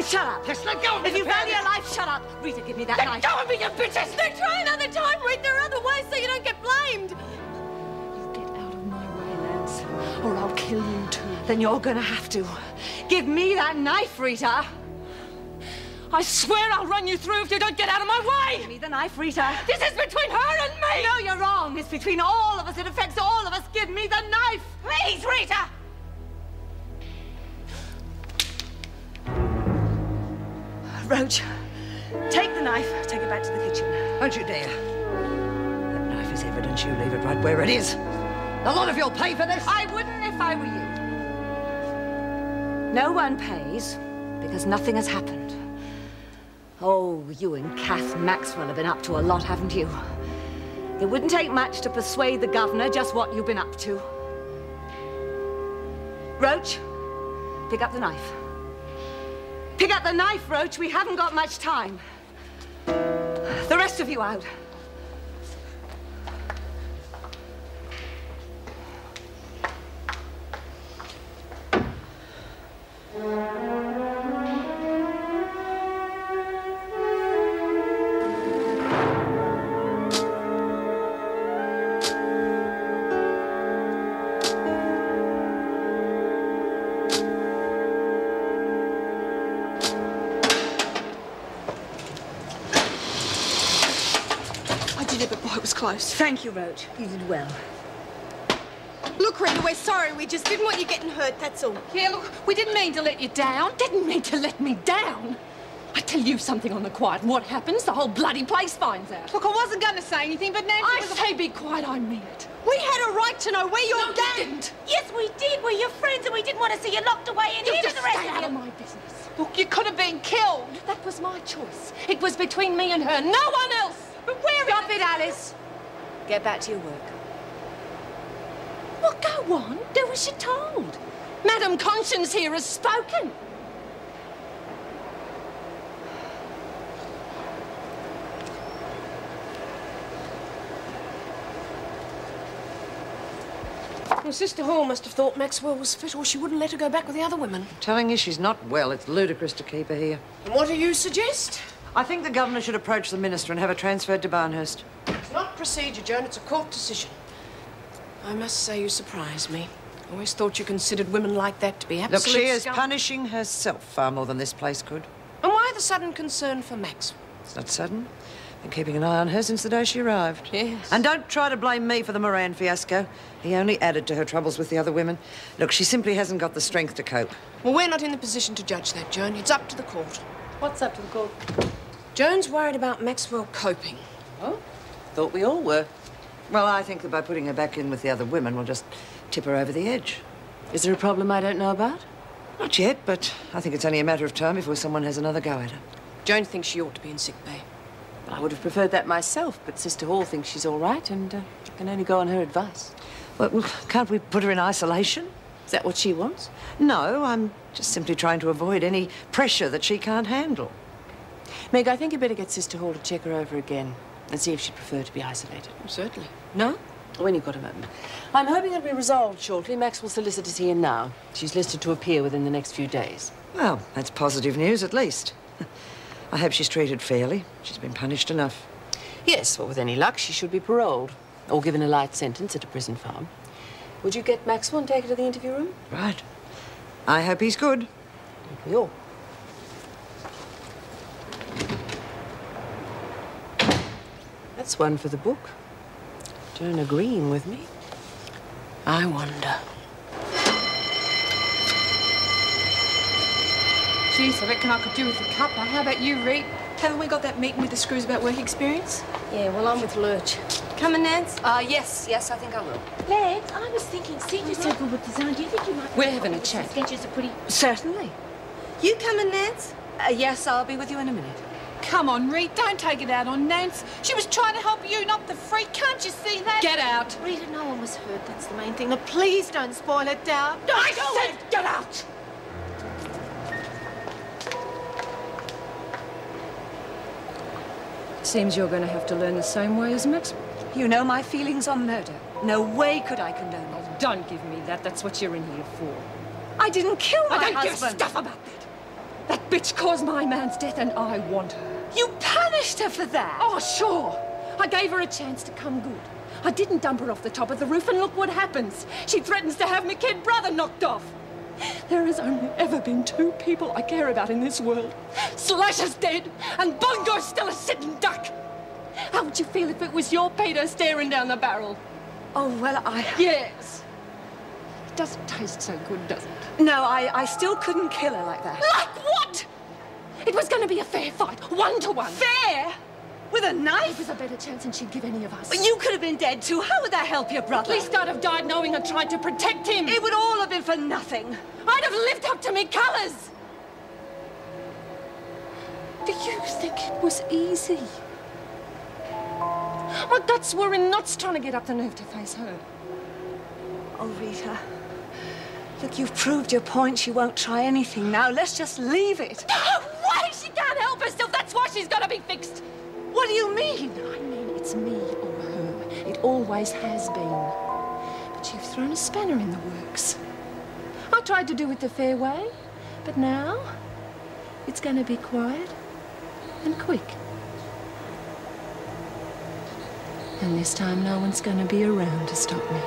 Shut up. Just let go of me. If you value your life, shut up. Rita, give me that knife. Let go of me, you bitches! Then try another time, Rita. There are other ways so you don't get blamed. You get out of my way, Lance, or I'll kill you too. Then you're gonna have to. Give me that knife, Rita. I swear I'll run you through if you don't get out of my way! Give me the knife, Rita. This is between her and me! No, you're wrong. It's between all of us. It affects all of us. Give me the knife. Please, Rita! Roach, take the knife. Take it back to the kitchen. Don't you dare. That knife is evidence. You leave it right where it is. A lot of you'll pay for this. I wouldn't if I were you. No one pays because nothing has happened. Oh, you and Kath Maxwell have been up to a lot, haven't you? It wouldn't take much to persuade the governor just what you've been up to. Roach, pick up the knife. Pick up the knife, Roach. We haven't got much time. The rest of you out. Close. Thank you, Roach. You did well. Look, Rita, we're sorry. We just didn't want you getting hurt, that's all. Yeah, look, we didn't mean to let you down. Didn't mean to let me down. I tell you something on the quiet. What happens? The whole bloody place finds out. Look, I wasn't going to say anything, but Nancy I say be quiet, I mean it. We had a right to know where you're No, going. you didn't. Yes, we did. We're your friends and we didn't want to see you locked away in You here just for the rest stay of out you. of my business. Look, you could have been killed. That was my choice. It was between me and her, no one else. But where Stop it, Alice. Get back to your work. Well, go on. Do as you're told. Madam Conscience here has spoken. Well, Sister Hall must have thought Maxwell was fit or she wouldn't let her go back with the other women. Telling you she's not well. It's ludicrous to keep her here. And what do you suggest? I think the governor should approach the minister and have her transferred to Barnhurst. It's not procedure, Joan. It's a court decision. I must say you surprise me. I always thought you considered women like that to be absolute Look, she is scum. punishing herself far more than this place could. And why the sudden concern for Maxwell? It's not sudden. Been keeping an eye on her since the day she arrived. Yes. And don't try to blame me for the Moran fiasco. He only added to her troubles with the other women. Look, she simply hasn't got the strength to cope. Well, we're not in the position to judge that, Joan. It's up to the court. What's up to the court? Joan's worried about Maxwell coping. Oh? Thought we all were. Well, I think that by putting her back in with the other women, we'll just tip her over the edge. Is there a problem I don't know about? Not yet, but I think it's only a matter of time before someone has another go at her. Joan thinks she ought to be in sick bay. I would have preferred that myself, but Sister Hall thinks she's all right, and I can only go on her advice. Well, can't we put her in isolation? Is that what she wants? No, I'm just simply trying to avoid any pressure that she can't handle. Meg, I think you better get Sister Hall to check her over again and see if she'd prefer to be isolated. Certainly. No? When you've got a moment. I'm hoping it'll be resolved shortly. Maxwell's solicitor's here now. She's listed to appear within the next few days. Well, that's positive news, at least. I hope she's treated fairly. She's been punished enough. Yes, well, with any luck, she should be paroled or given a light sentence at a prison farm. Would you get Maxwell and take her to the interview room? Right. I hope he's good. We all. That's one for the book. Joan agreeing with me. I wonder. Jeez, I reckon I could do with a cuppa. How about you, Rita? Haven't we got that meeting with the screws about work experience? Yeah, well, I'm with Lurch. Coming, Nance? Yes, I think I will. Lads, I was thinking, seeing you're so good with design, do you think you might... We're having a chat. Sketches are pretty... Certainly. You coming, Nance? Yes, I'll be with you in a minute. Come on, Rita, don't take it out on Nance. She was trying to help you, not the freak. Can't you see that? Get out. Rita, no one was hurt. That's the main thing. Now, please don't spoil it, Dow. I said get out! Seems you're going to have to learn the same way as Maxwell. You know my feelings on murder. No way could I condone it. Oh, don't give me that. That's what you're in here for. I didn't kill my I don't husband. give a stuff about that. That bitch caused my man's death and I want her. You punished her for that? Oh, sure. I gave her a chance to come good. I didn't dump her off the top of the roof and look what happens. She threatens to have my kid brother knocked off. There has only ever been 2 people I care about in this world. Slasher's dead and Bongo's still a sitting duck. How would you feel if it was your Peter staring down the barrel? Oh, well, Yes. It doesn't taste so good, does it? No, I still couldn't kill her like that. Like what? It was going to be a fair fight, 1-to-1. Fair? With a It knife? was a better chance than she'd give any of us. But you could have been dead too. How would that help your brother? At least I'd have died knowing I tried to protect him. It would all have been for nothing. I'd have lived up to me colours. Do you think it was easy? My guts were in knots trying to get up the nerve to face her. Oh, Rita. Look, you've proved your point. She won't try anything now. Let's just leave it. No way! She can't help herself. That's why she's got to be fixed. What do you mean? I mean, it's me or her. It always has been. But you've thrown a spanner in the works. I tried to do it the fair way, but now it's going to be quiet and quick. And this time no one's going to be around to stop me.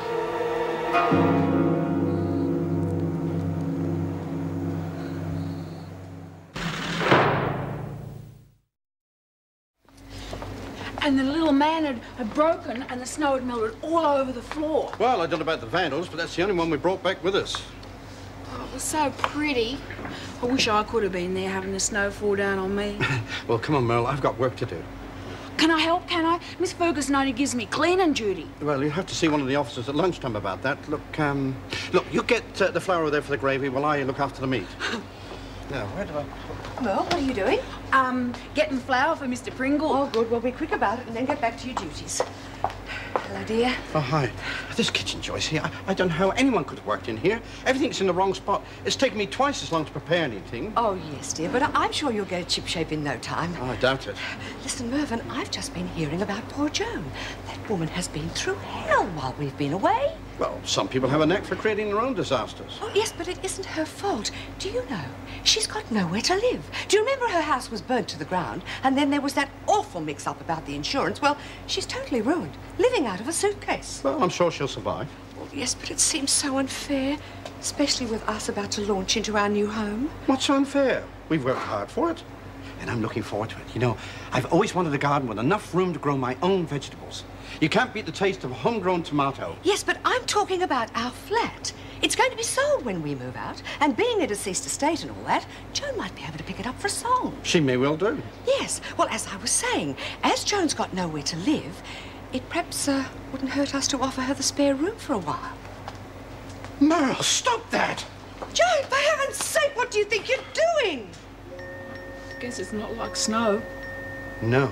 And the little man had broken and the snow had melted all over the floor. Well, I don't know about the vandals, but that's the only one we brought back with us. Oh, it was so pretty. I wish I could have been there having the snow fall down on me. Well, come on, Merle, I've got work to do. Can I help, can I? Miss Ferguson only gives me cleaning duty. Well, you'll have to see one of the officers at lunchtime about that. Look, you get the flour there for the gravy while I look after the meat. Now, where did I... Well, what are you doing? Getting flour for Mr. Pringle. Oh, good. Well, be quick about it and then get back to your duties. Hello, dear. Oh, hi. This kitchen, Joyce, here, I don't know how anyone could have worked in here. Everything's in the wrong spot. It's taken me twice as long to prepare anything. Oh, yes, dear, but I'm sure you'll get it shipshape in no time. Oh, I doubt it. Listen, Mervyn, I've just been hearing about poor Joan. That woman has been through hell while we've been away. Well, some people have a knack for creating their own disasters. Oh, yes, but it isn't her fault. Do you know? She's got nowhere to live. Do you remember her house was burnt to the ground? And then there was that awful mix-up about the insurance. Well, she's totally ruined, living out of a suitcase. Well, I'm sure she'll survive. Oh, yes, but it seems so unfair, especially with us about to launch into our new home. What's unfair? We've worked hard for it. And I'm looking forward to it. You know, I've always wanted a garden with enough room to grow my own vegetables. You can't beat the taste of a homegrown tomato. Yes, but I'm talking about our flat. It's going to be sold when we move out, and being a deceased estate and all that, Joan might be able to pick it up for a song. She may well do. Yes. Well, as I was saying, as Joan's got nowhere to live, it perhaps wouldn't hurt us to offer her the spare room for a while. Merle, stop that! Joan, for heaven's sake, what do you think you're doing? I guess it's not like snow. No.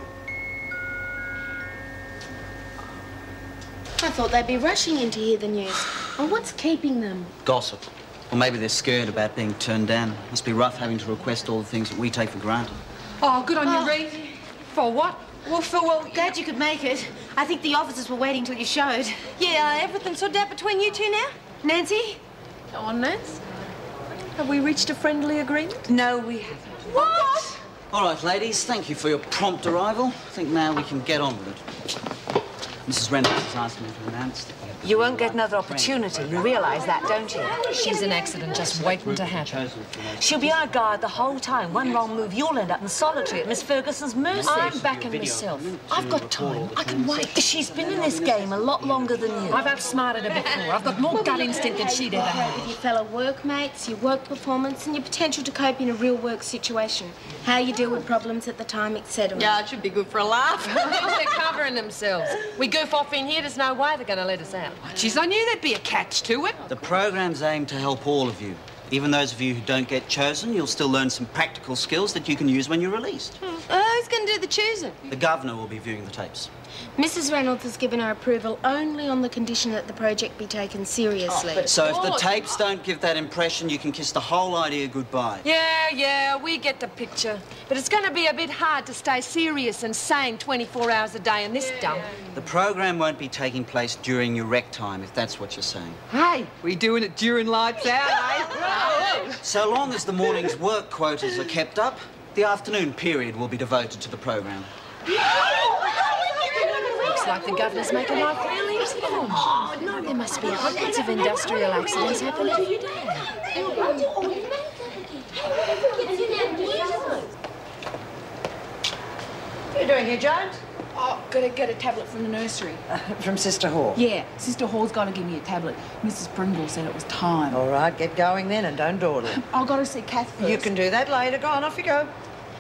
I thought they'd be rushing in to hear the news. And what's keeping them? Gossip. Or maybe they're scared about being turned down. Must be rough having to request all the things that we take for granted. Oh, good on you, Rita. For what? Well, glad you could make it. I think the officers were waiting till you showed. Yeah, everything's sorted out between you two now? Nancy? Go on, Nance. Have we reached a friendly agreement? No, we haven't. What? All right, ladies, thank you for your prompt arrival. I think now we can get on with it. Mrs. Reynolds has asked me to announce that... You won't get another opportunity. You realise that, don't you? She's an accident just waiting to happen. She'll be our guard the whole time. One wrong move, you'll end up in solitary at Miss Ferguson's mercy. I'm backing myself. I've got time. I can wait. She's been in this game a lot longer than you. I've outsmarted her before. I've got more gut instinct than she'd ever With had. your fellow workmates, your work performance, and your potential to cope in a real work situation. How you deal with problems at the time, etc. Yeah, it should be good for a laugh. They're covering themselves. We goof off in here, there's no way they're going to let us out. Jeez, I knew there'd be a catch to it. The program's aimed to help all of you. Even those of you who don't get chosen, you'll still learn some practical skills that you can use when you're released. Who's going to do the choosing? The governor will be viewing the tapes. Mrs. Reynolds has given her approval only on the condition that the project be taken seriously. So if the tapes don't give that impression, you can kiss the whole idea goodbye. Yeah, we get the picture. But it's going to be a bit hard to stay serious and sane 24 hours a day in this dump. The program won't be taking place during your rec time, if that's what you're saying. Hey, we doing it during lights out, eh? So long as the morning's work quotas are kept up, the afternoon period will be devoted to the program. Looks like the governor's making life really easy for them. Oh, no, there must be hundreds of industrial accidents happening every day. What are you doing here, Joan? Oh, gotta get a tablet from the nursery. From Sister Hall? Yeah, Sister Hall's gotta give me a tablet. Mrs. Pringle said it was time. All right, get going then and don't dawdle. I've got to see Kath first. You can do that later. Go on, off you go.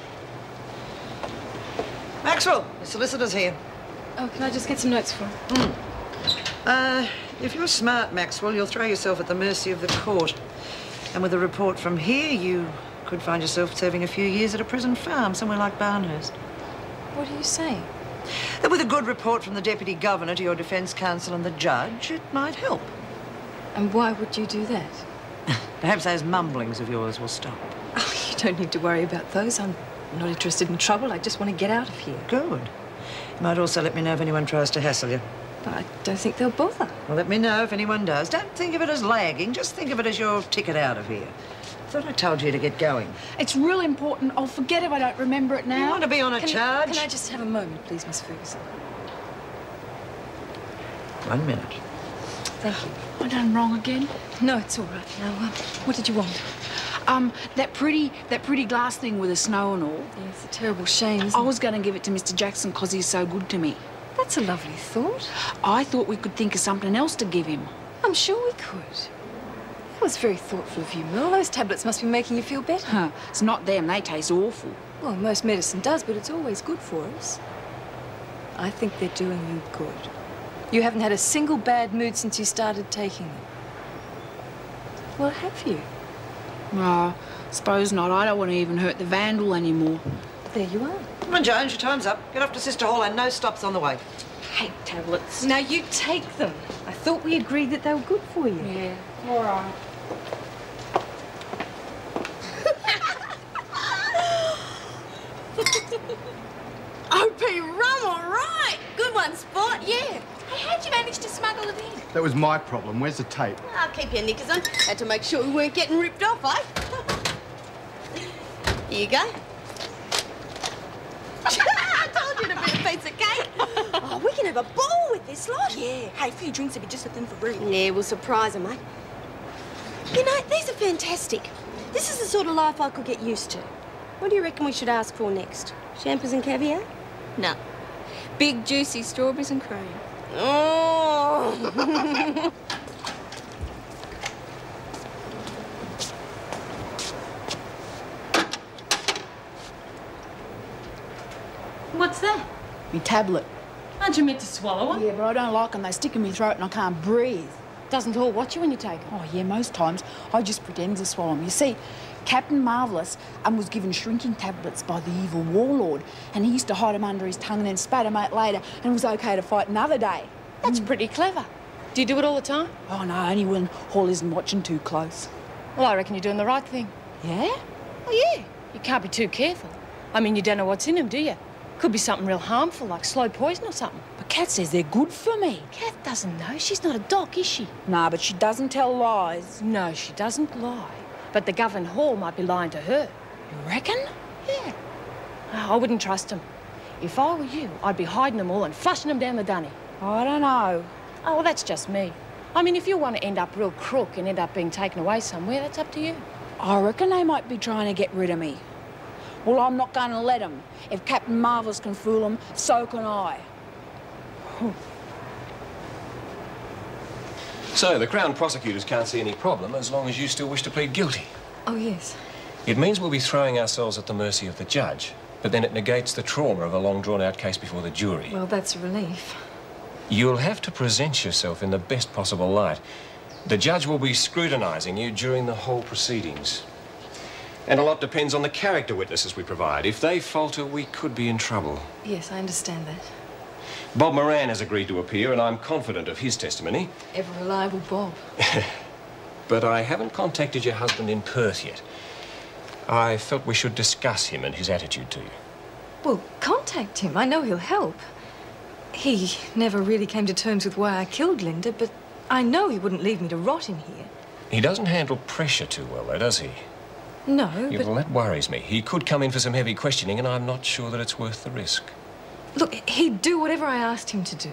Maxwell, the solicitor's here. Oh, can I just get some notes for him? If you're smart, Maxwell, you'll throw yourself at the mercy of the court. And with a report from here, you could find yourself serving a few years at a prison farm somewhere like Barnhurst. What are you saying? That with a good report from the Deputy Governor to your defence counsel and the judge, it might help. And why would you do that? Perhaps those mumblings of yours will stop. Oh, you don't need to worry about those. I'm not interested in trouble. I just want to get out of here. Good. You might also let me know if anyone tries to hassle you. But I don't think they'll bother. Well, let me know if anyone does. Don't think of it as lagging. Just think of it as your ticket out of here. I thought I told you to get going. It's real important. I'll forget if I don't remember it now. You want to be on a charge? Can I just have a moment, please, Miss Ferguson? 1 minute. Thank you. I done wrong again? No, it's all right. Now, what did you want? That pretty glass thing with the snow and all. Yeah, it's a terrible shame, isn't I it? was going to give it to Mr. Jackson because he's so good to me. That's a lovely thought. I thought we could think of something else to give him. I'm sure we could. That was very thoughtful of you, Merle. Those tablets must be making you feel better. Huh. It's not them. They taste awful. Well, most medicine does, but it's always good for us. I think they're doing you good. You haven't had a single bad mood since you started taking them. Well, have you? Oh, suppose not. I don't want to even hurt the vandal anymore. There you are. Come on, Jones, your time's up. Get off to Sister Hall and no stops on the way. Hate tablets. Now you take them. I thought we agreed that they were good for you. Yeah, all right. OP rum, all right. Good one, Spot, yeah. Hey, how'd you manage to smuggle it in? That was my problem. Where's the tape? I'll keep your knickers on. Had to make sure we weren't getting ripped off, eh? Here you go. I told you to be a piece of cake. Oh, we can have a ball with this lot. Yeah. Hey, a few drinks would be just a thing for Rita. Yeah, we'll surprise her, mate. You know, these are fantastic. This is the sort of life I could get used to. What do you reckon we should ask for next? Champers and caviar? No. Big, juicy strawberries and cream. Oh! What's that? Me tablet. Aren't you meant to swallow them? Yeah, but I don't like them. They stick in my throat and I can't breathe. Doesn't all watch you when you take them. Oh, yeah, most times I just pretend to swallow them. You see, Captain Marvellous was given shrinking tablets by the evil warlord, and he used to hide them under his tongue and then spat them out later, and it was okay to fight another day. That's pretty clever. Do you do it all the time? Oh, no, only when Hall isn't watching too close. Well, I reckon you're doing the right thing. Yeah? Oh, yeah. You can't be too careful. I mean, you don't know what's in them, do you? Could be something real harmful, like slow poison or something. But Kath says they're good for me. Kath doesn't know. She's not a doc, is she? Nah, but she doesn't tell lies. No, she doesn't lie. But the Governor Hall might be lying to her. You reckon? Yeah. Oh, I wouldn't trust him. If I were you, I'd be hiding them all and flushing them down the dunny. I don't know. Oh, well, that's just me. I mean, if you want to end up real crook and end up being taken away somewhere, that's up to you. I reckon they might be trying to get rid of me. Well, I'm not going to let them. If Captain Marvellous can fool them, so can I. So, the Crown prosecutors can't see any problem as long as you still wish to plead guilty. Oh, yes. It means we'll be throwing ourselves at the mercy of the judge, but then it negates the trauma of a long drawn-out case before the jury. Well, that's a relief. You'll have to present yourself in the best possible light. The judge will be scrutinising you during the whole proceedings. And a lot depends on the character witnesses we provide. If they falter, we could be in trouble. Yes, I understand that. Bob Moran has agreed to appear, and I'm confident of his testimony. Ever reliable Bob. But I haven't contacted your husband in Perth yet. I felt we should discuss him and his attitude to you. Well, contact him. I know he'll help. He never really came to terms with why I killed Glenda, but I know he wouldn't leave me to rot in here. He doesn't handle pressure too well, though, does he? No, Yeah, but... well, that worries me. He could come in for some heavy questioning, and I'm not sure that it's worth the risk. Look, he'd do whatever I asked him to do.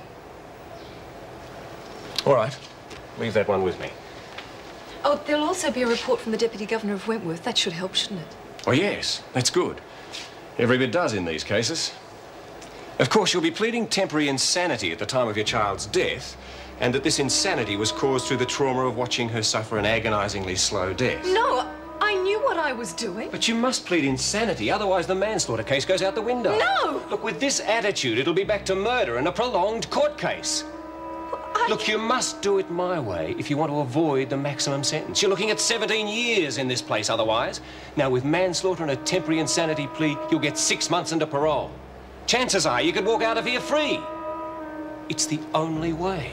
All right. Leave that one with me. Oh, there'll also be a report from the Deputy Governor of Wentworth. That should help, shouldn't it? Oh, yes. That's good. Every bit does in these cases. Of course, you'll be pleading temporary insanity at the time of your child's death, and that this insanity was caused through the trauma of watching her suffer an agonisingly slow death. No, I knew what I was doing. But you must plead insanity, otherwise the manslaughter case goes out the window. No! Look, with this attitude, it'll be back to murder and a prolonged court case. Look, you must do it my way if you want to avoid the maximum sentence. You're looking at 17 years in this place otherwise. Now, with manslaughter and a temporary insanity plea, you'll get 6 months into parole. Chances are you could walk out of here free. It's the only way.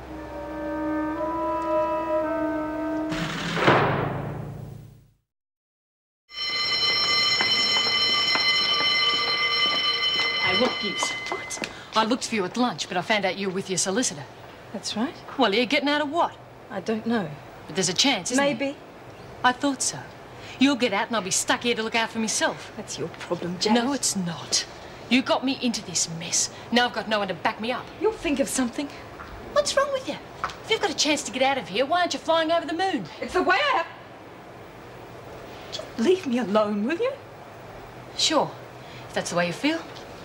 Hey, what gives? What? I looked for you at lunch, but I found out you were with your solicitor. That's right. Well, you're getting out of what? I don't know. But there's a chance, isn't there? Maybe. I thought so. You'll get out and I'll be stuck here to look out for myself. That's your problem, Janet. No, it's not. You got me into this mess. Now I've got no one to back me up. You'll think of something. What's wrong with you? If you've got a chance to get out of here, why aren't you flying over the moon? It's the way I have... Just leave me alone, will you? Sure, if that's the way you feel.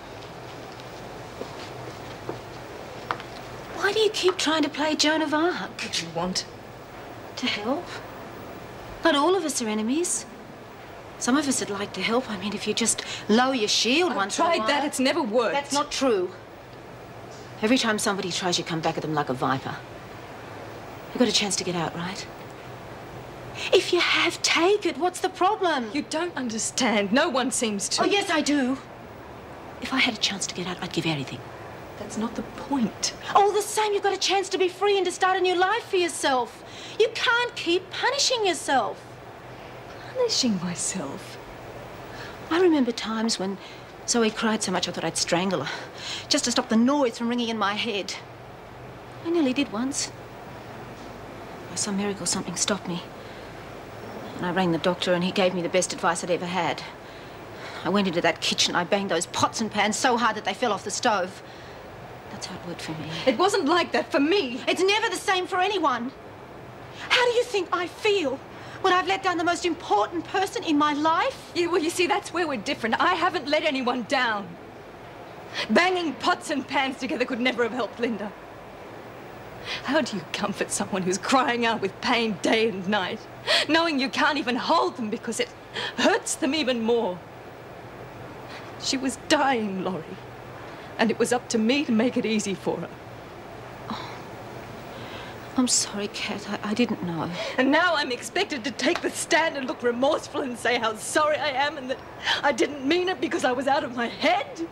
Why do you keep trying to play Joan of Arc? What do you want? To help. Not all of us are enemies. Some of us would like to help. I mean, if you just lower your shield once in a while. I've tried that. It's never worked. That's not true. Every time somebody tries, you come back at them like a viper. You've got a chance to get out, right? If you have, take it. What's the problem? You don't understand. No one seems to. Oh, yes, I do. If I had a chance to get out, I'd give everything. That's not the point. All the same, you've got a chance to be free and to start a new life for yourself. You can't keep punishing yourself. Punishing myself? I remember times when Zoe cried so much I thought I'd strangle her, just to stop the noise from ringing in my head. I nearly did once. By some miracle, something stopped me. And I rang the doctor and he gave me the best advice I'd ever had. I went into that kitchen, I banged those pots and pans so hard that they fell off the stove. That's how it worked for me. It wasn't like that for me. It's never the same for anyone. How do you think I feel when I've let down the most important person in my life? Yeah, well, you see, that's where we're different. I haven't let anyone down. Banging pots and pans together could never have helped Glenda. How do you comfort someone who's crying out with pain day and night, knowing you can't even hold them because it hurts them even more? She was dying, Laurie, and it was up to me to make it easy for her. Oh, I'm sorry, Kath. I didn't know. And now I'm expected to take the stand and look remorseful and say how sorry I am and that I didn't mean it because I was out of my head?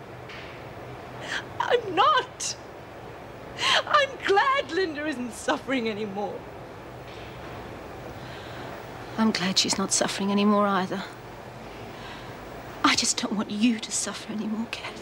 I'm not. I'm glad Linda isn't suffering anymore. I'm glad she's not suffering anymore either. I just don't want you to suffer anymore, Kath.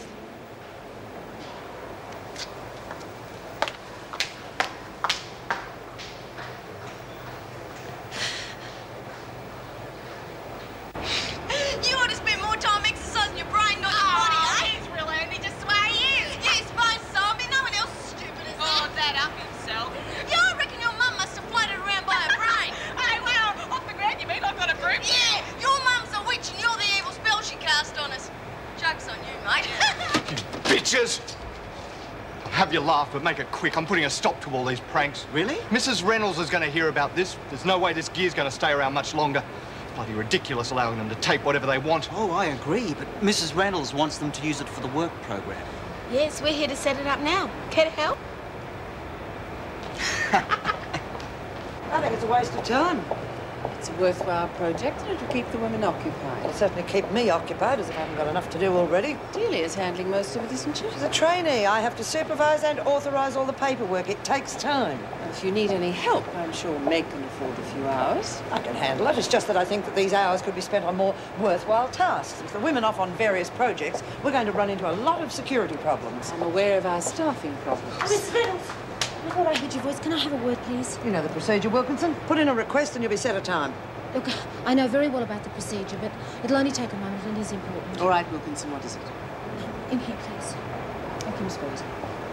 You ought to spend more time exercising your brain, not your body, eh? He's real handy just the way he is. Yeah, I suppose so. I mean, no one else is stupid as that. Oh, that up himself. Yeah, I reckon your mum must have floated around by her brain. Hey, well, off the ground, you mean? I've got a proof. Yeah, your mum's a witch and you're the evil spell she cast on us. Joke's on you, mate. Bitches! Have your laugh, but make it quick. I'm putting a stop to all these pranks. Really? Mrs. Reynolds is going to hear about this. There's no way this gear's going to stay around much longer. Bloody ridiculous allowing them to tape whatever they want. Oh, I agree, but Mrs. Reynolds wants them to use it for the work program. Yes, we're here to set it up now. Care to help? I think it's a waste of time. It's a worthwhile project and it'll keep the women occupied. It'll certainly keep me occupied, as if I haven't got enough to do already. Delia's handling most of it, isn't she? She's a trainee. I have to supervise and authorise all the paperwork. It takes time. If you need any help, I'm sure Meg can afford a few hours. I can handle it. It's just that I think that these hours could be spent on more worthwhile tasks. With the women off on various projects, we're going to run into a lot of security problems. I'm aware of our staffing problems. Miss Reynolds, I thought I heard your voice. Can I have a word, please? You know the procedure, Wilkinson. Put in a request and you'll be set a time. Look, I know very well about the procedure, but it'll only take a moment and is important. All right, Wilkinson, what is it? In here, please. Thank you, Miss Ferguson.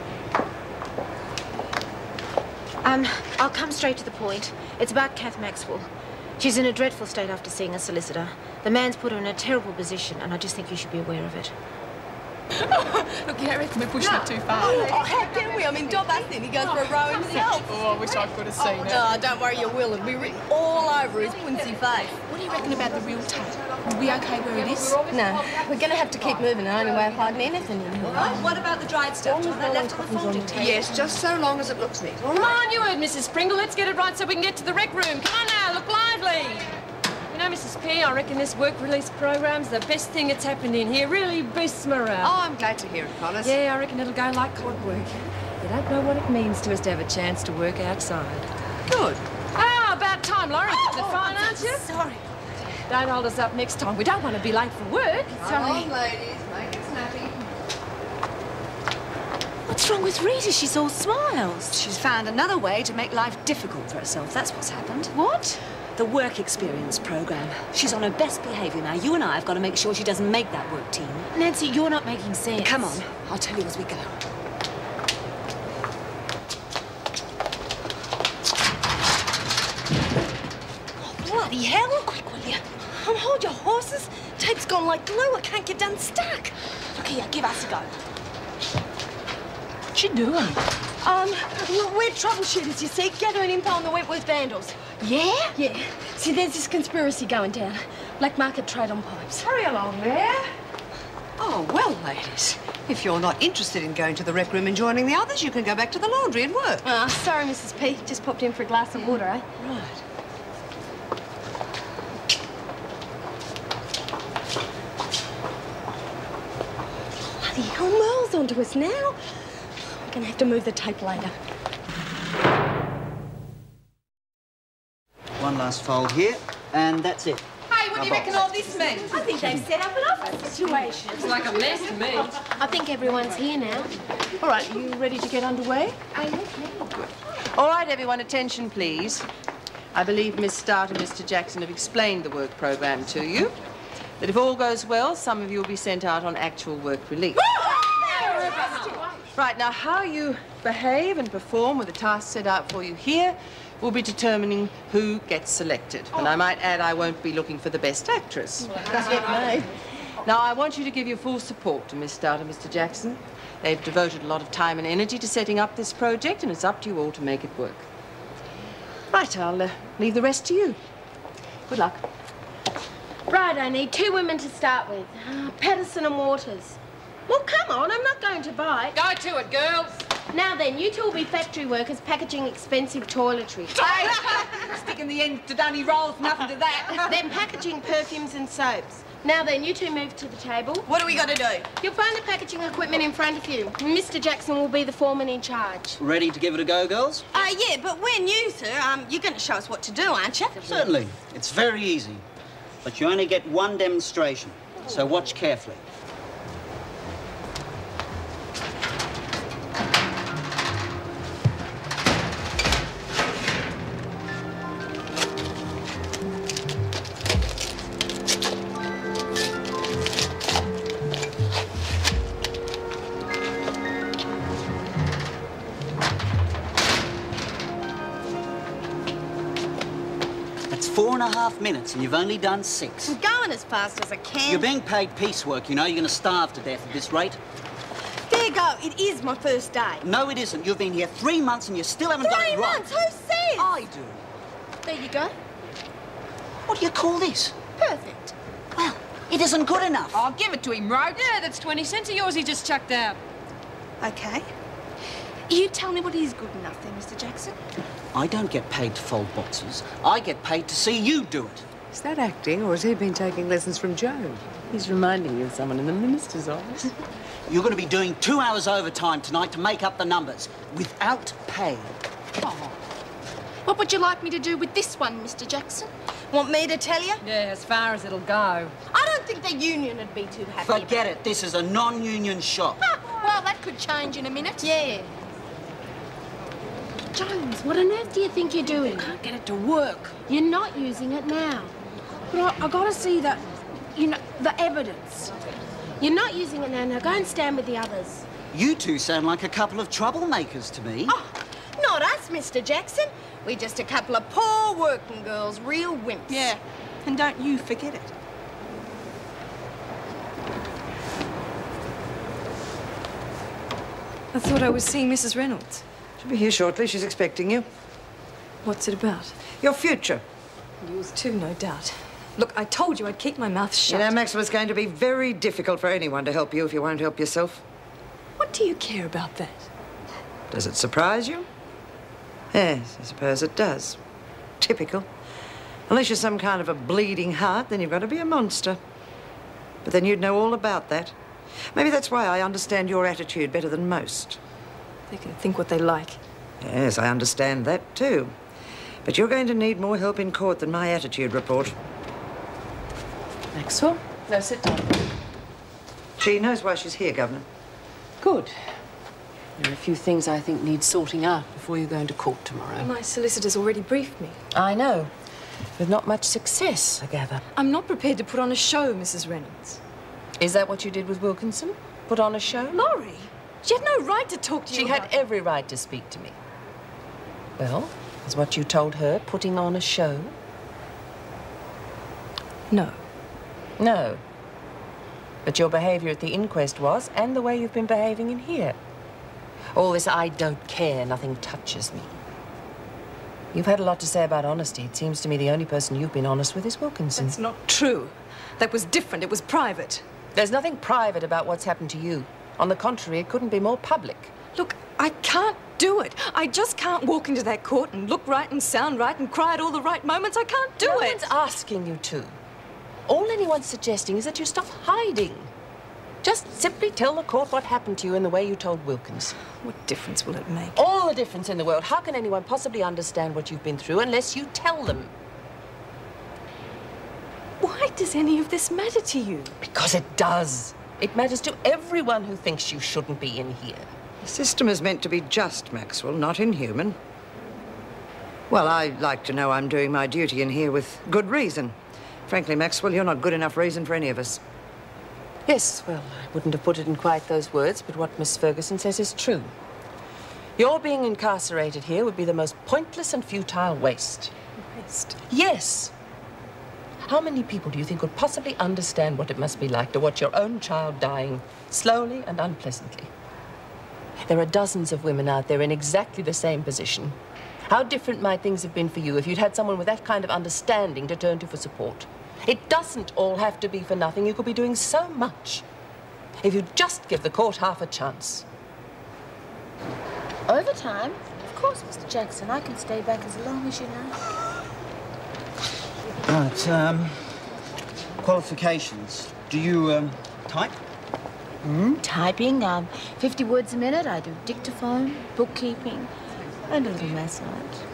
I'll come straight to the point. It's about Kath Maxwell. She's in a dreadful state after seeing a solicitor. The man's put her in a terrible position, and I just think you should be aware of it. Look, I reckon we're pushing it too far. Oh, how can we? I mean, Dob asked him. He goes for a row himself. Oh, I wish I could have seen it. Oh, don't worry, you will. It'll be written all over his punsy face. What do you reckon about the real tape? Are we okay where it is? No, we're going to have to keep moving. The only way of hiding anything in here. What about the dried stuff? Do you want that left on the folding table? Yes, just so long as it looks neat. Come on, you heard Mrs. Pringle. Let's get it right so we can get to the rec room. Come on now, look lively. You know, Mrs. P, I reckon this work release program's the best thing that's happened in here. Really boosts morale. Oh, I'm glad to hear it, Connors. Yeah, I reckon it'll go like clockwork. You don't know what it means to us to have a chance to work outside. Good. Ah, about time, Laurie. You're fine, aren't you? Sorry. Don't hold us up next time. We don't want to be late for work. Sorry. Ladies, make it snappy. What's wrong with Rita? She's all smiles. She's found another way to make life difficult for herself. That's what's happened. What? The work experience program. She's on her best behaviour now. You and I have got to make sure she doesn't make that work team. Nancy, you're not making sense. Come on, I'll tell you as we go. Oh, bloody hell. Quick, will you? Hold your horses. Tape's gone like glue. I can't get unstuck. Look here, give us a go. What's she doing? Look, we're troubleshooters, you see, gathering info on the Wentworth vandals. Yeah? Yeah. See, there's this conspiracy going down. Black market trade on pipes. Hurry along there. Oh, well, ladies, if you're not interested in going to the rec room and joining the others, you can go back to the laundry and work. Oh, sorry, Mrs. P. Just popped in for a glass of water, eh? Right. Bloody hell, Merle's onto us now. We're going to have to move the tape later. One last fold here, and that's it. Hey, what do you reckon all this means? I think they've set up an office situation. It's like a mess to me. I think everyone's here now. All right, you ready to get underway? All right, everyone, attention, please. I believe Miss Stout and Mr. Jackson have explained the work program to you. That if all goes well, some of you will be sent out on actual work release. Right, now, how you behave and perform with the task set out for you here will be determining who gets selected. And I might add, I won't be looking for the best actress. Now, I want you to give your full support to Miss Stout and Mr. Jackson. They've devoted a lot of time and energy to setting up this project, and it's up to you all to make it work. Right, I'll leave the rest to you. Good luck. Right, I need 2 women to start with. Patterson and Waters. Well, come on, I'm not going to bite. Go to it, girls. Now then, you 2 will be factory workers packaging expensive toiletries. Sticking the end to Dunny rolls, nothing to that. Then packaging perfumes and soaps. Now then, you 2 move to the table. What do we got to do? You'll find the packaging equipment in front of you. Mr. Jackson will be the foreman in charge. Ready to give it a go, girls? Yeah, but we're new, sir. You're going to show us what to do, aren't you? Certainly. It's very easy. But you only get one demonstration, so watch carefully. That's 4.5 minutes, and you've only done 6. I'm going as fast as I can. You're being paid piecework, you know. You're going to starve to death at this rate. There you go. It is my first day. No, it isn't. You've been here 3 months, and you still haven't got it 3 right. months? Who says? I do. There you go. What do you call this? Perfect. Well, it isn't good enough. I'll give it to him, Rhodes. Yeah, that's 20 cents of yours he just chucked out. Okay. You tell me what is good enough then, Mr. Jackson. I don't get paid to fold boxes. I get paid to see you do it. Is that acting, or has he been taking lessons from Joan? He's reminding me of someone in the minister's office. You're going to be doing 2 hours overtime tonight to make up the numbers, without pay. Oh. What would you like me to do with this one, Mr. Jackson? Want me to tell you? Yeah, as far as it'll go. I don't think the union would be too happy. Forget it. This is a non-union shop. Well, that could change in a minute. Yeah. Jones, what on earth do you think you're doing? Can't get it to work. You're not using it now. But I gotta see the, the evidence. You're not using it now. Now go and stand with the others. You two sound like a couple of troublemakers to me. Oh, not us, Mr. Jackson. We're just a couple of poor working girls, real wimps. Yeah, and don't you forget it. I thought I was seeing Mrs. Reynolds. She'll be here shortly. She's expecting you. What's it about? Your future. Yours too, no doubt. Look, I told you I'd keep my mouth shut. You know, Maxwell, it's going to be very difficult for anyone to help you if you won't help yourself. What do you care about that? Does it surprise you? Yes, I suppose it does. Typical. Unless you're some kind of a bleeding heart, then you've got to be a monster. But then you'd know all about that. Maybe that's why I understand your attitude better than most. They can think what they like. Yes, I understand that too. But you're going to need more help in court than my attitude report. Maxwell? No, sit down. She knows why she's here, Governor. Good. There are a few things I think need sorting out before you go into court tomorrow. My solicitor's already briefed me. I know. With not much success, I gather. I'm not prepared to put on a show, Mrs. Reynolds. Is that what you did with Wilkinson? Put on a show? Laurie, she had no right to talk to you. She had every right to speak to me. Well, is what you told her putting on a show? No. No. But your behaviour at the inquest was, and the way you've been behaving in here. All this I don't care, nothing touches me. You've had a lot to say about honesty. It seems to me the only person you've been honest with is Wilkinson. That's not true. That was different. It was private. There's nothing private about what's happened to you. On the contrary, it couldn't be more public. Look, I can't do it. I just can't walk into that court and look right and sound right and cry at all the right moments. I can't do it. No one's asking you to. All anyone's suggesting is that you stop hiding. Just simply tell the court what happened to you in the way you told Wilkins. What difference will it make? All the difference in the world. How can anyone possibly understand what you've been through unless you tell them? Why does any of this matter to you? Because it does. It matters to everyone who thinks you shouldn't be in here. The system is meant to be just, Maxwell, not inhuman. Well, I like to know I'm doing my duty in here with good reason. Frankly, Maxwell, you're not good enough reason for any of us. Yes, well, I wouldn't have put it in quite those words, but what Miss Ferguson says is true. Your being incarcerated here would be the most pointless and futile waste. Waste? Yes. How many people do you think would possibly understand what it must be like to watch your own child dying slowly and unpleasantly? There are dozens of women out there in exactly the same position. How different might things have been for you if you'd had someone with that kind of understanding to turn to for support? It doesn't all have to be for nothing. You could be doing so much if you'd just give the court half a chance. Overtime? Of course, Mr. Jackson. I can stay back as long as you like. Right, qualifications. Do you, type? Typing, 50 words a minute. I do dictaphone, bookkeeping, and a little massage.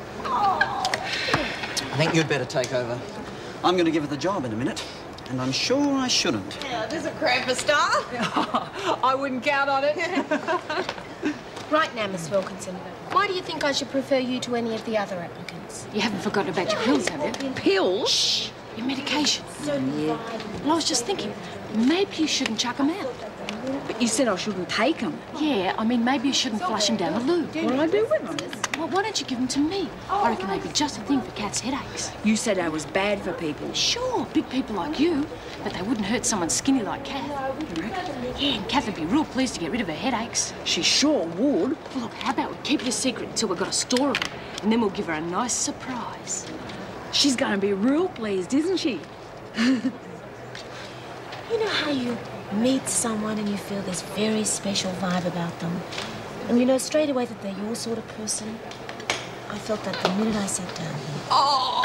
I think you'd better take over. I'm going to give her the job in a minute, and I'm sure I shouldn't. Yeah, this is a cramper style. I wouldn't count on it. Right now, Miss Wilkinson, why do you think I should prefer you to any of the other applicants? You haven't forgotten about your pills, have you? Pills? Shh! Your medication. So Well, I was just thinking, maybe you shouldn't chuck them out. But you said I shouldn't take them. Yeah, I mean, maybe you shouldn't flush them down the loo. What'll I do with them? Well, why don't you give them to me? I reckon they'd be just a thing for Kath's headaches. You said I was bad for people. Sure, big people like you, but they wouldn't hurt someone skinny like Kath. Yeah, and Kath would be real pleased to get rid of her headaches. She sure would. Well, look, how about we keep it a secret until we've got a store of them, and then we'll give her a nice surprise. She's going to be real pleased, isn't she? You know how you meet someone and you feel this very special vibe about them, and you know straight away that they're your sort of person? I felt that the minute I sat down here. Oh!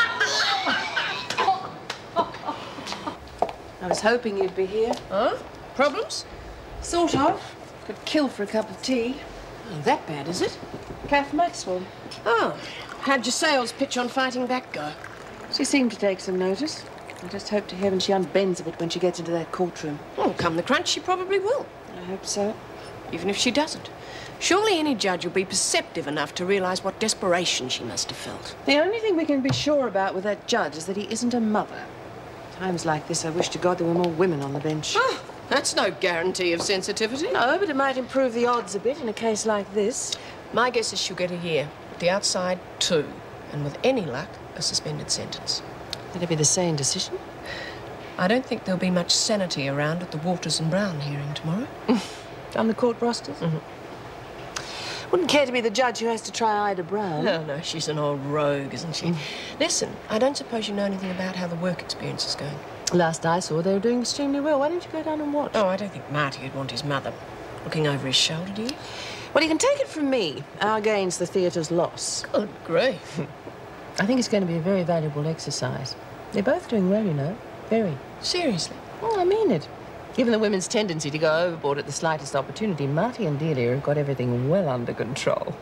I was hoping you'd be here. Huh? Problems? Sort of. Could kill for a cup of tea. Oh, that bad, is it? Kath Maxwell. Oh, how'd your sales pitch on fighting back go? She seemed to take some notice. I just hope to heaven she unbends a bit when she gets into that courtroom. Well, come the crunch, she probably will. I hope so. Even if she doesn't. Surely any judge will be perceptive enough to realise what desperation she must have felt. The only thing we can be sure about with that judge is that he isn't a mother. Times like this, I wish to God there were more women on the bench. Oh, that's no guarantee of sensitivity. No, but it might improve the odds a bit in a case like this. My guess is she'll get a year. At the outside, 2. And with any luck, a suspended sentence. That'd be the sane decision. I don't think there'll be much sanity around at the Waters and Brown hearing tomorrow. On the court rosters? Wouldn't care to be the judge who has to try Ida Brown. No, she's an old rogue, isn't she? Listen, I don't suppose you know anything about how the work experience is going. Last I saw, they were doing extremely well. Why don't you go down and watch? Oh, I don't think Marty would want his mother looking over his shoulder, do you? Well, you can take it from me. Our gain's the theatre's loss. Good grief. I think it's going to be a very valuable exercise. They're both doing well, you know. Very. Seriously? Oh, I mean it. Given the women's tendency to go overboard at the slightest opportunity, Marty and Delia have got everything well under control.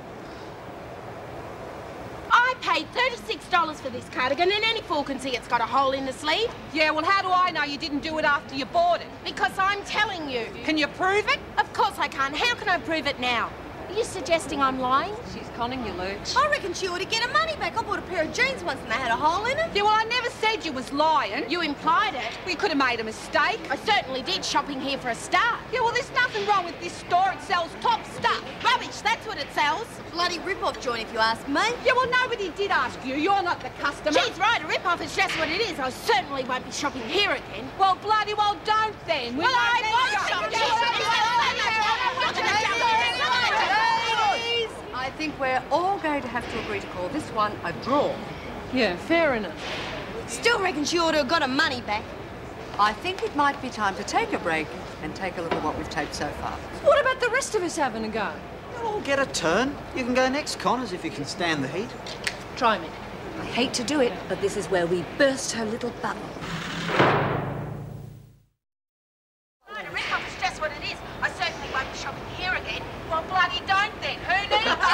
I paid $36 for this cardigan, and any fool can see it's got a hole in the sleeve. Yeah, well, how do I know you didn't do it after you bought it? Because I'm telling you. Can you prove it? Of course I can. How can I prove it now? Are you suggesting I'm lying? She's conning you, Lurch. I reckon she ought to get her money back. I bought a pair of jeans once and they had a hole in it. Yeah, well, I never said you was lying. You implied it. Well, you could have made a mistake. I certainly did, shopping here for a start. Yeah, well, there's nothing wrong with this store. It sells top stuff. Rubbish, that's what it sells. Bloody rip-off joint, if you ask me. Yeah, well, nobody did ask you. You're not the customer. She's right, a rip-off is just what it is. I certainly won't be shopping here again. Well, bloody well, don't then. Well, I won't shop I think we're all going to have to agree to call this one a draw. Yeah, fair enough. Still reckon she ought to have got her money back. I think it might be time to take a break and take a look at what we've taped so far. What about the rest of us having a go? You'll all get a turn. You can go next, Connors, if you can stand the heat. Try me. I hate to do it, but this is where we burst her little bubble. Right, a rip-off is just what it is. I certainly won't be shopping here again. Well, bloody don't then. Who needs it?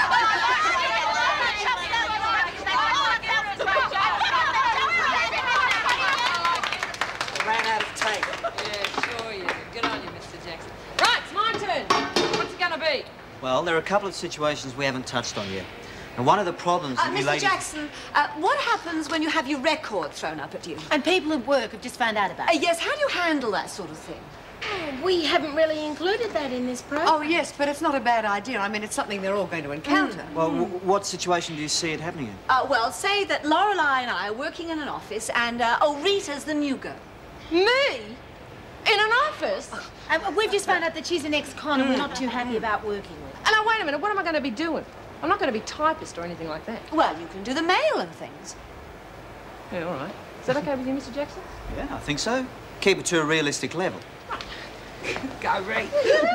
Ran out of tape. Yeah, sure you did. Good on you, Mr. Jackson. Right, it's my turn. What's it gonna be? Well, there are a couple of situations we haven't touched on yet. And one of the problems that you Mr. ladies... Jackson, what happens when you have your record thrown up at you? And people at work have just found out about it. Yes, how do you handle that sort of thing? Oh, we haven't really included that in this program. Oh, yes, but it's not a bad idea. I mean, it's something they're all going to encounter. Well, what situation do you see it happening in? Well, say that Lorelei and I are working in an office and, Rita's the new girl. Me? In an office? We've just found out that she's an ex-con and we're not too happy about working with her. And now, wait a minute, what am I going to be doing? I'm not going to be typist or anything like that. Well, you can do the mail and things. Yeah, all right. Is that okay with you, Mr. Jackson? Yeah, I think so. Keep it to a realistic level. Go, Ray.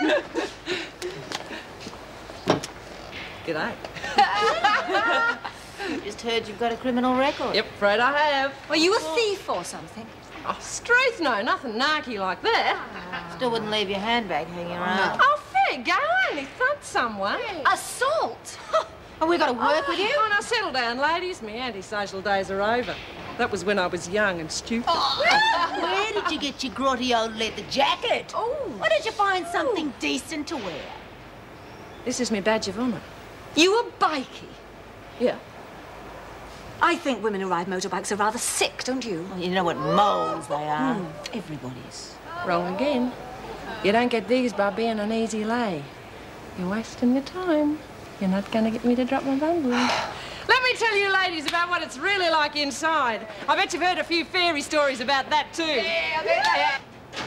G'day. Just heard you've got a criminal record. Yep, afraid I have. Were you a thief or something? Oh, Streeth, no, nothing narky like that. Still wouldn't leave your handbag hanging around. Oh, fair go. I only thumped someone. Assault? Oh, we got to work with you? Oh, now settle down, ladies. My antisocial days are over. That was when I was young and stupid. Oh. Where did you get your grotty old leather jacket? Oh. Where did you find something decent to wear? This is my badge of honour. You a bikie? Yeah. I think women who ride motorbikes are rather sick, don't you? Well, you know what moles they are. Everybody's. Wrong again. You don't get these by being an easy lay. You're wasting your time. You're not going to get me to drop my bundle. Let me tell you, ladies, about what it's really like inside. I bet you've heard a few fairy stories about that, too. Yeah, I bet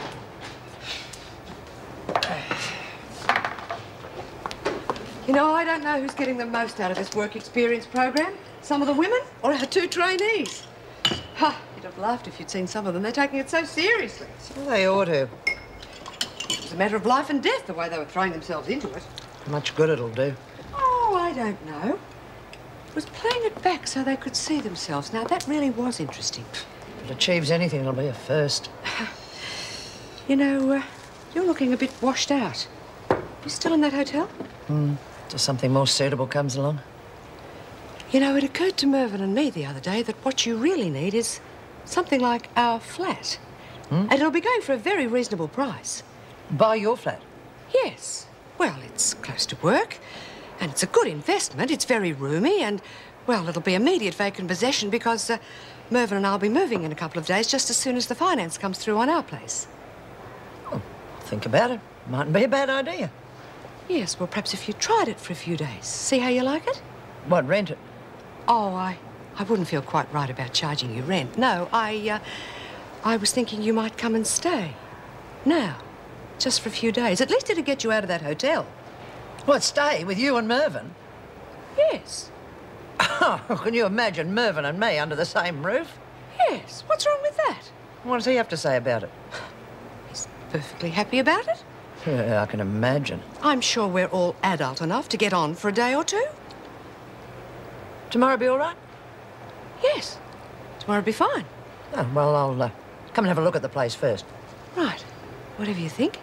You know, I don't know who's getting the most out of this work experience program. Some of the women or our 2 trainees. Ha! You'd have laughed if you'd seen some of them. They're taking it so seriously. Well, they ought to. It's a matter of life and death, the way they were throwing themselves into it. How much good it'll do. Oh, I don't know. was playing it back so they could see themselves. Now, that really was interesting. If it achieves anything, it'll be a first. You know, you're looking a bit washed out. You still in that hotel? Till something more suitable comes along. You know, it occurred to Mervyn and me the other day that what you really need is something like our flat. And it'll be going for a very reasonable price. Buy your flat? Yes. Well, it's close to work, and it's a good investment. It's very roomy, and, well, it'll be immediate vacant possession because Mervyn and I'll be moving in a couple of days just as soon as the finance comes through on our place. Oh, think about it. Mightn't be a bad idea. Yes, well, perhaps if you tried it for a few days, see how you like it? What, rent it? Oh, I wouldn't feel quite right about charging you rent. No, I was thinking you might come and stay. Now, just for a few days. At least it'll get you out of that hotel. What, stay with you and Mervyn? Yes. Oh, can you imagine Mervyn and me under the same roof? Yes. What's wrong with that? What does he have to say about it? He's perfectly happy about it. Yeah, I can imagine. I'm sure we're all adult enough to get on for a day or two. Tomorrow be all right? Yes. Tomorrow be fine. Oh, well, I'll come and have a look at the place first. Right. Whatever you think.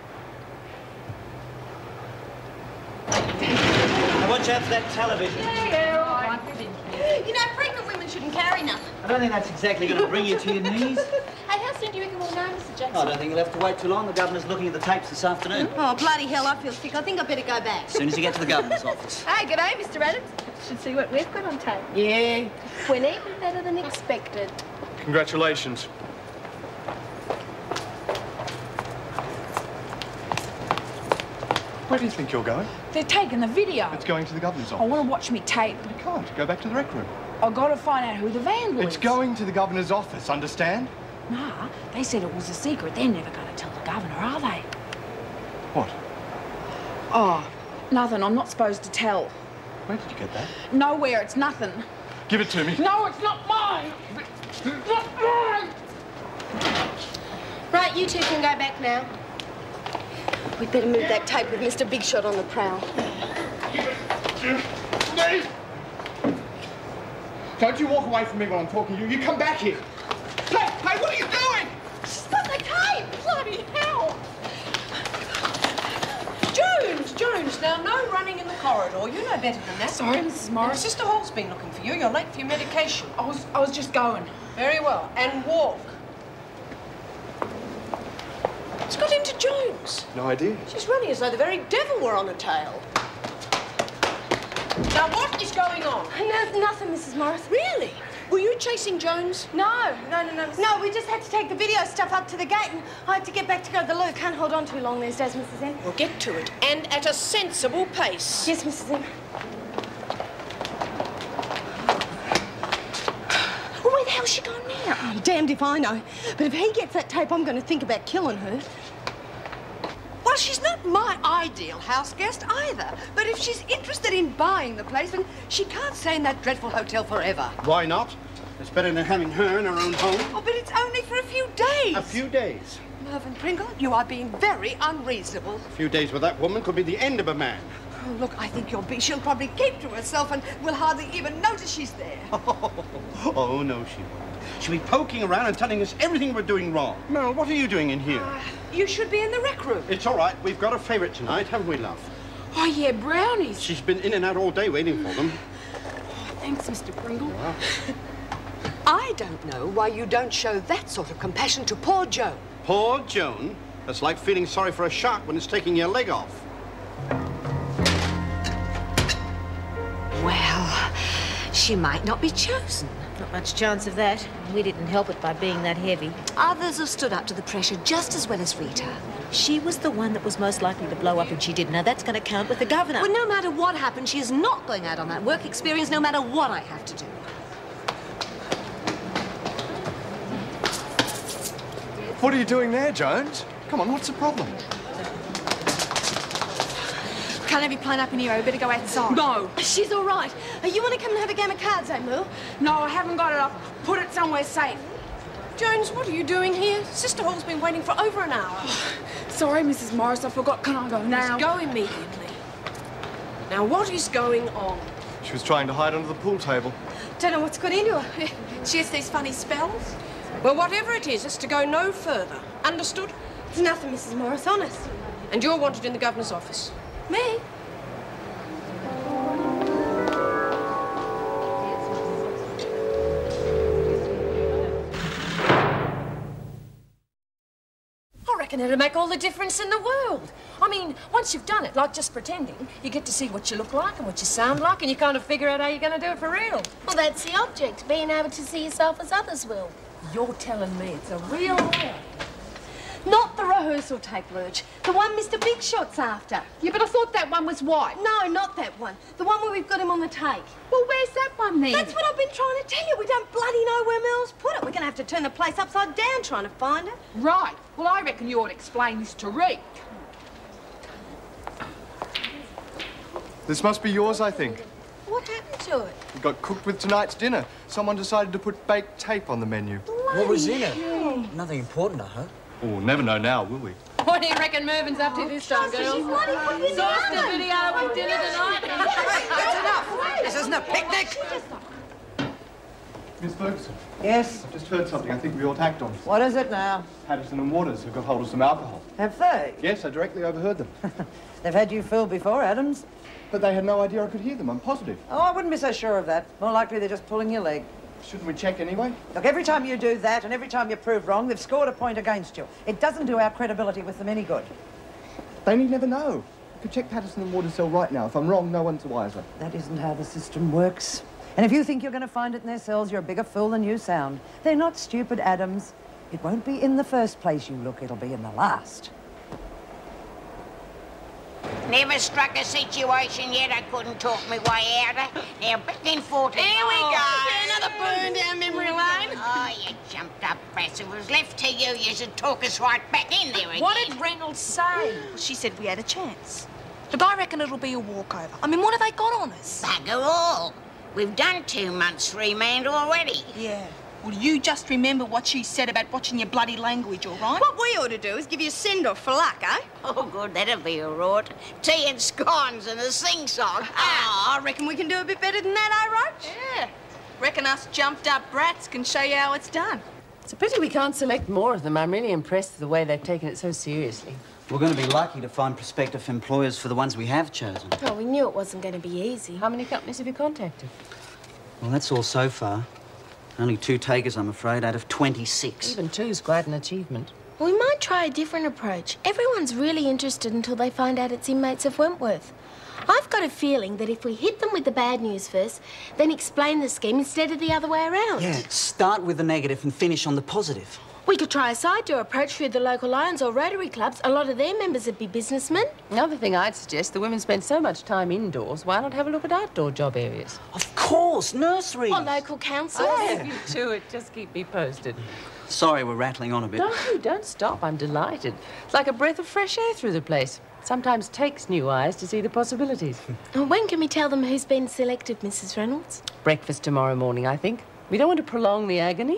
Now watch out for that television. Yeah, all right. You know, pregnant women shouldn't carry nothing. I don't think that's exactly going to bring you to your knees. Hey, how soon do you reckon we'll know, Mr. Jackson? I don't think you'll have to wait too long. The governor's looking at the tapes this afternoon. Oh, bloody hell, I feel sick. I think I better go back. As soon as you get to the governor's office. Hey, good day, Mr. Adams. Should see what we've got on tape. Yeah. Went even better than expected. Congratulations. Where do you think you're going? They're taking the video. It's going to the governor's I office. want to watch me tape. You can't. Go back to the rec room. I've got to find out who the vandal is. It's going to the governor's office, understand? Nah, they said it was a secret. They're never going to tell the governor, are they? What? Oh, nothing. I'm not supposed to tell. Where did you get that? Nowhere. It's nothing. Give it to me. No, it's not mine. It's not mine. Right, you two can go back now. We'd better move that tape with Mr. Big Shot on the prowl. Don't you walk away from me while I'm talking to you. You come back here. Hey, what are you doing? Stop the tape! Bloody hell! Jones, now no running in the corridor. You know better than that. Sorry, Mrs. Morris. Sister Hall's been looking for you. You're late for your medication. I was just going. Very well. And walk. What's got into Jones? No idea. She's running as though the very devil were on her tail. Now, what is going on? No, nothing, Mrs. Morris. Really? Were you chasing Jones? No, No, we just had to take the video stuff up to the gate and I had to get back to go to the loo. Can't hold on too long these days, Mrs. M. Well, get to it. And at a sensible pace. Yes, Mrs. M. Well, where the hell's she gone now? Oh, damned if I know. But if he gets that tape, I'm going to think about killing her. Well, she's not my ideal house guest either. But if she's interested in buying the place, then she can't stay in that dreadful hotel forever. Why not? It's better than having her in her own home. Oh, but it's only for a few days. A few days. Mervyn Pringle, you are being very unreasonable. A few days with that woman could be the end of a man. Oh, look, I think she'll probably keep to herself and we'll hardly even notice she's there. Oh, no, she won't. She'll be poking around and telling us everything we're doing wrong. Merle, what are you doing in here? You should be in the rec room. It's all right. We've got a favourite tonight, haven't we, love? Oh, yeah, brownies. She's been in and out all day waiting for them. Thanks, Mr. Pringle. Well, I don't know why you don't show that sort of compassion to poor Joan. poor Joan. That's like feeling sorry for a shark when it's taking your leg off. Well, she might not be chosen. Not much chance of that. We didn't help it by being that heavy. Others have stood up to the pressure just as well as Rita. She was the one that was most likely to blow up, and she did. Now that's going to count with the governor. Well, no matter what happens, she is not going out on that work experience, no matter what I have to do. What are you doing there, Jones? Come on, what's the problem? Can't have you playing up in here. We better go outside. No. She's all right. You want to come and have a game of cards, eh, Merle? No, I haven't got it. I've put it somewhere safe. Jones, what are you doing here? Sister Hall's been waiting for over an hour. Sorry, Mrs. Morris, I forgot. Can I go now? Go immediately. Now, what is going on? She was trying to hide under the pool table. Don't know what's got into her. She has these funny spells. Well, whatever it is, it's to go no further. Understood? It's nothing, Mrs. Morris, honest. And you're wanted in the governor's office. Me? I reckon it'll make all the difference in the world. I mean, once you've done it, like just pretending, you get to see what you look like and what you sound like, and you kind of figure out how you're going to do it for real. Well, that's the object, being able to see yourself as others will. You're telling me it's a real war. Not the rehearsal tape, Lurch. The one Mr. Big Shot's after. Yeah, but I thought that one was white. No, not that one. The one where we've got him on the take. Well, where's that one then? That's what I've been trying to tell you. We don't bloody know where Merle's put it. We're going to have to turn the place upside down trying to find it. Right. Well, I reckon you ought to explain this to Rita. This must be yours, I think. What happened to it? It got cooked with tonight's dinner. Someone decided to put baked tape on the menu. What was in it? Nothing important, I hope. Oh, we'll never know now, will we? What do you reckon Mervin's up to this time, girls? Sauce the video with dinner tonight. That's enough. This isn't a picnic. Miss Ferguson. Yes? I've just heard something I think we ought to act on. What is it now? Patterson and Waters have got hold of some alcohol. Have they? Yes, I directly overheard them. They've had you fooled before, Adams. But they had no idea I could hear them, I'm positive. Oh, I wouldn't be so sure of that. More likely they're just pulling your leg. Shouldn't we check anyway? Look, every time you do that and every time you prove wrong, they've scored a point against you. It doesn't do our credibility with them any good. They need never know. I could check Patterson and Waters' cell right now. If I'm wrong, no one's the wiser. That isn't how the system works. And if you think you're going to find it in their cells, you're a bigger fool than you sound. They're not stupid, Adams. It won't be in the first place you look, it'll be in the last. Never struck a situation yet I couldn't talk my way out of. Now, back in 14... Here we go. Another burn down memory lane. Oh, you jumped up, Brass. If it was left to you, you should talk us right back in there again. What did Reynolds say? Well, she said we had a chance. Look, I reckon it'll be a walkover. I mean, what have they got on us? Bugger all. We've done 2 months remand already. Yeah. Well, you just remember what she said about watching your bloody language, all right? What we ought to do is give you a send-off for luck, eh? Oh, good, that'll be all right. Tea and scones and a sing-song. Oh, I reckon we can do a bit better than that, eh, Roach? Yeah. Reckon us jumped-up brats can show you how it's done. It's a pity we can't select more of them. I'm really impressed with the way they've taken it so seriously. We're going to be lucky to find prospective employers for the ones we have chosen. Oh, we knew it wasn't going to be easy. How many companies have you contacted? Well, that's all so far. Only 2 takers, I'm afraid, out of 26. Even 2's quite an achievement. We might try a different approach. Everyone's really interested until they find out it's inmates of Wentworth. I've got a feeling that if we hit them with the bad news first, then explain the scheme instead of the other way around. Yeah, start with the negative and finish on the positive. We could try a side door approach through the local Lions or Rotary clubs. A lot of their members would be businessmen. Another thing I'd suggest, the women spend so much time indoors, why not have a look at outdoor job areas? Of course, nurseries. Or local councils. I'll leave you to it. Just keep me posted. Sorry we're rattling on a bit. No, don't stop. I'm delighted. It's like a breath of fresh air through the place. Sometimes takes new eyes to see the possibilities. When can we tell them who's been selected, Mrs. Reynolds? Breakfast tomorrow morning, I think. We don't want to prolong the agony.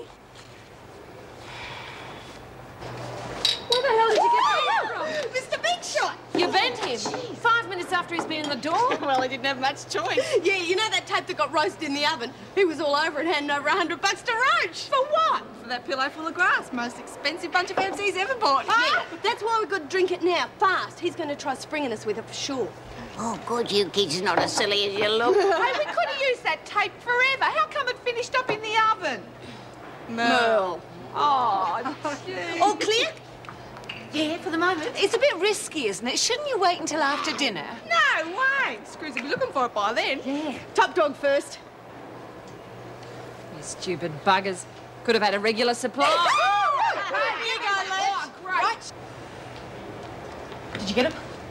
Where the hell did you get him from? Mr. Big Shot! You bent him. 5 minutes after he's been in the door. Well, he didn't have much choice. Yeah, you know that tape that got roasted in the oven? He was all over it, handing over $100 to Roach. For what? For that pillow full of grass. Most expensive bunch of MCs ever bought. Yeah, that's why we've got to drink it now, fast. He's going to try springing us with it for sure. Oh, good, you kids are not as silly as you look. Hey, we could have used that tape forever. How come it finished up in the oven? Merle. Oh, gee. All clear? Yeah, for the moment. It's a bit risky, isn't it? Shouldn't you wait until after dinner? No way. Screws will be looking for it by then. Yeah. Top dog first. You stupid buggers. Could have had a regular supply. Here you go, Les. Oh, great. Right. Did you get it?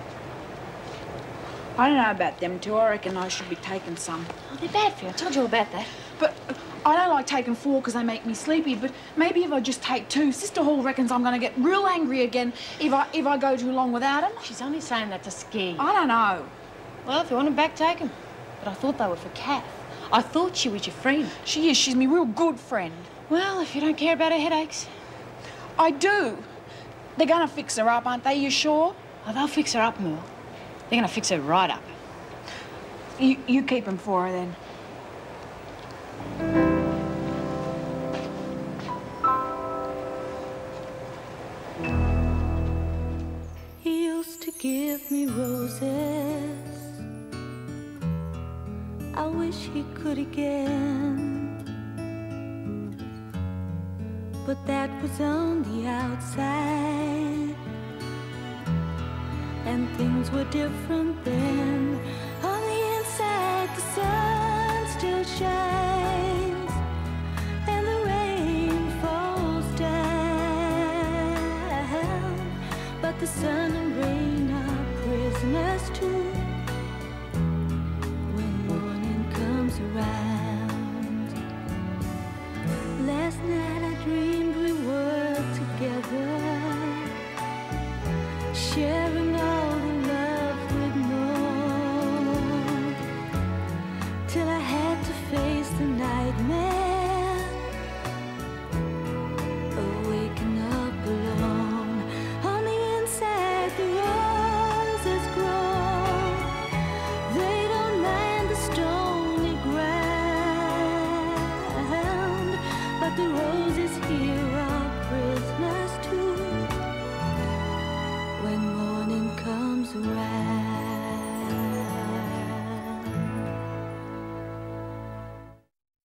I don't know about them two. I reckon I should be taking some. Oh, they're bad for you. I told you all about that. But I don't like taking 4 because they make me sleepy. But maybe if I just take 2, Sister Hall reckons I'm going to get real angry again if I go too long without them. She's only saying that to scare you. I don't know. Well, if you want them back, take them. But I thought they were for Kath. I thought she was your friend. She is. She's my real good friend. Well, if you don't care about her headaches. I do. They're going to fix her up, aren't they? You sure? Oh, they'll fix her up, Merle. They're going to fix her right up. You keep them for her, then. He used to give me roses. I wish he could again. But that was on the outside, and things were different then. On the inside, the sun still shines.